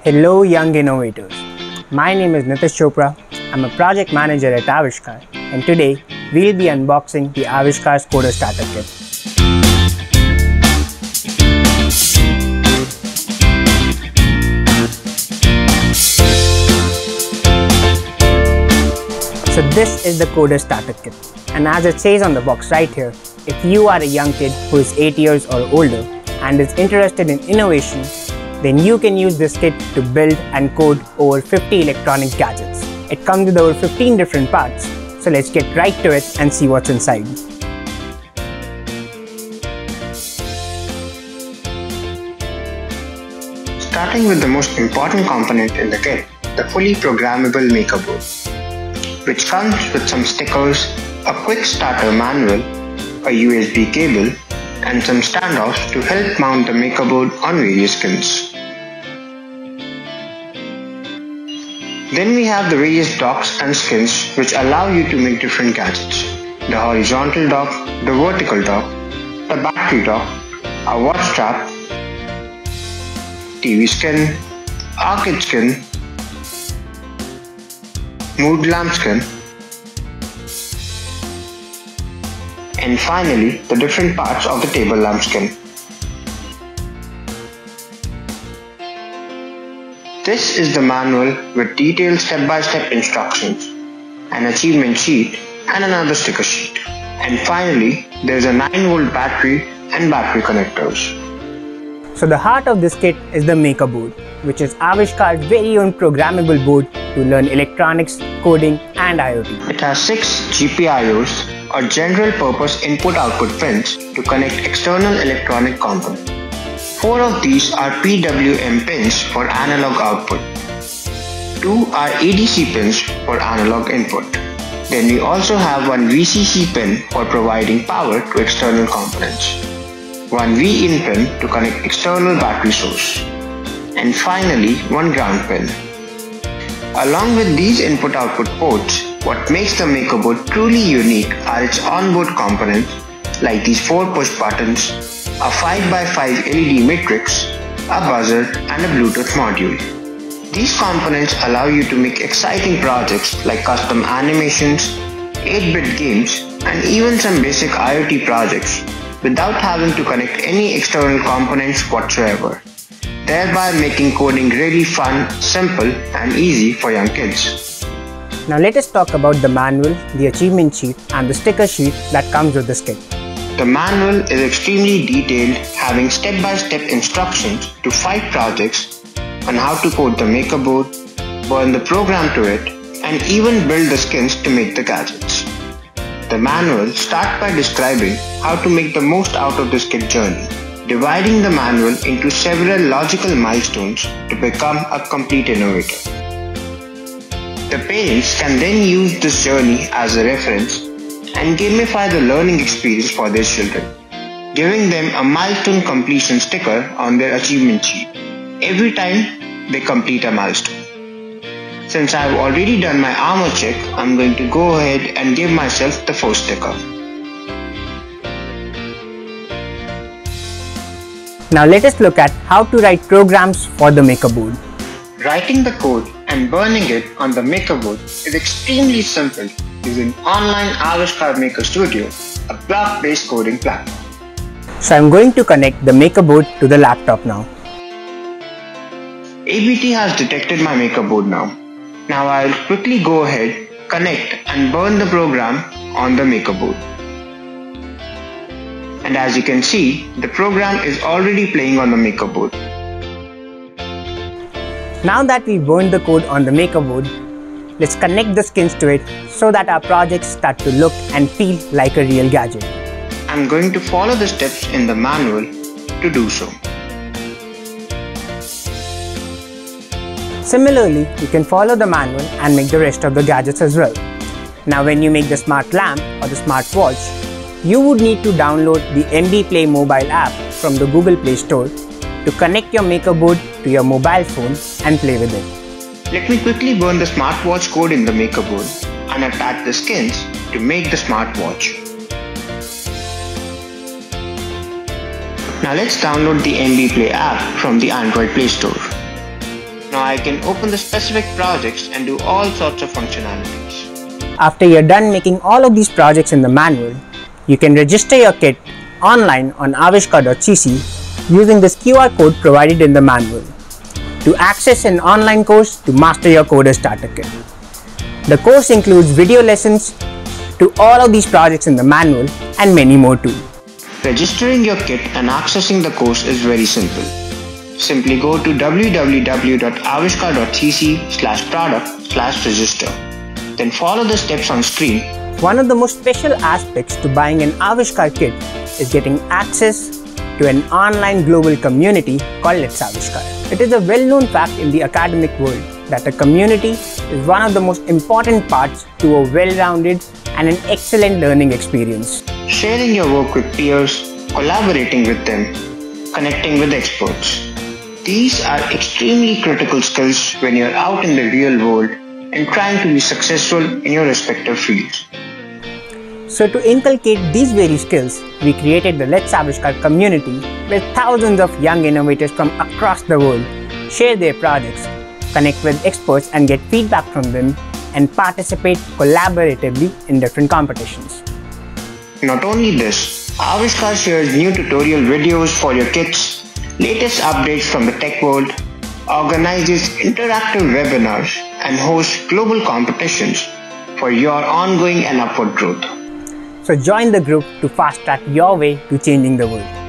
Hello young innovators, my name is Nitish Chopra. I'm a project manager at Avishkar and today we'll be unboxing the Avishkar's Coder Starter Kit. So this is the Coder Starter Kit, and as it says on the box right here, if you are a young kid who is 8 years or older and is interested in innovation, then you can use this kit to build and code over 50 electronic gadgets. It comes with over 15 different parts, so let's get right to it and see what's inside. Starting with the most important component in the kit, the fully programmable maker board, which comes with some stickers, a quick starter manual, a USB cable, and some standoffs to help mount the maker board on various skins. Then we have the various docks and skins which allow you to make different gadgets. The horizontal dock, the vertical dock, the battery dock, a watch strap, TV skin, arcade skin, mood lamp skin, and finally the different parts of the table lamp skin. This is the manual with detailed step-by-step instructions, an achievement sheet and another sticker sheet. And finally, there is a 9-volt battery and battery connectors. So the heart of this kit is the maker board, which is Avishkar's very own programmable board to learn electronics, coding and IoT. It has 6 GPIOs or general purpose input-output pins to connect external electronic components. 4 of these are PWM pins for analog output. 2 are ADC pins for analog input. Then we also have one VCC pin for providing power to external components. One VIN pin to connect external battery source. And finally, one ground pin. Along with these input-output ports, what makes the maker board truly unique are its onboard components like these 4 push buttons, a 5x5 LED matrix, a buzzer and a Bluetooth module. These components allow you to make exciting projects like custom animations, 8-bit games and even some basic IoT projects without having to connect any external components whatsoever, thereby making coding really fun, simple and easy for young kids. Now let us talk about the manual, the achievement sheet and the sticker sheet that comes with this kit. The manual is extremely detailed, having step-by-step instructions to 5 projects on how to code the maker board, burn the program to it, and even build the skins to make the gadgets. The manual starts by describing how to make the most out of this kit journey, dividing the manual into several logical milestones to become a complete innovator. The parents can then use this journey as a reference and gamify the learning experience for their children, giving them a milestone completion sticker on their achievement sheet every time they complete a milestone. Since I've already done my armor check, I'm going to go ahead and give myself the first sticker. Now let us look at how to write programs for the maker board. Writing the code and burning it on the maker board is extremely simple using online Avishkar Maker Studio, a block-based coding platform. So I'm going to connect the maker board to the laptop now. ABT has detected my maker board now. Now I'll quickly go ahead, connect and burn the program on the maker board. And as you can see, the program is already playing on the maker board. Now that we burned the code on the maker board, let's connect the skins to it so that our projects start to look and feel like a real gadget. I'm going to follow the steps in the manual to do so. Similarly, you can follow the manual and make the rest of the gadgets as well. Now when you make the smart lamp or the smart watch, you would need to download the MB Play mobile app from the Google Play Store to connect your maker board to your mobile phone and play with it. Let me quickly burn the smartwatch code in the maker board and attach the skins to make the smartwatch. Now let's download the MB Play app from the Android Play Store. Now I can open the specific projects and do all sorts of functionalities. After you're done making all of these projects in the manual, you can register your kit online on avishkar.cc using this QR code provided in the manual to access an online course to master your Coder Starter Kit. The course includes video lessons to all of these projects in the manual and many more too. Registering your kit and accessing the course is very simple. Simply go to www.avishkar.cc/product/register. Then follow the steps on screen. One of the most special aspects to buying an Avishkar kit is getting access to an online global community called Let's Avishkar. It is a well-known fact in the academic world that a community is one of the most important parts to a well-rounded and an excellent learning experience. Sharing your work with peers, collaborating with them, connecting with experts. These are extremely critical skills when you're out in the real world and trying to be successful in your respective fields. So to inculcate these very skills, we created the Let's Avishkar community where thousands of young innovators from across the world share their projects, connect with experts and get feedback from them, and participate collaboratively in different competitions. Not only this, Avishkar shares new tutorial videos for your kits, latest updates from the tech world, organizes interactive webinars, and hosts global competitions for your ongoing and upward growth. So join the group to fast track your way to changing the world.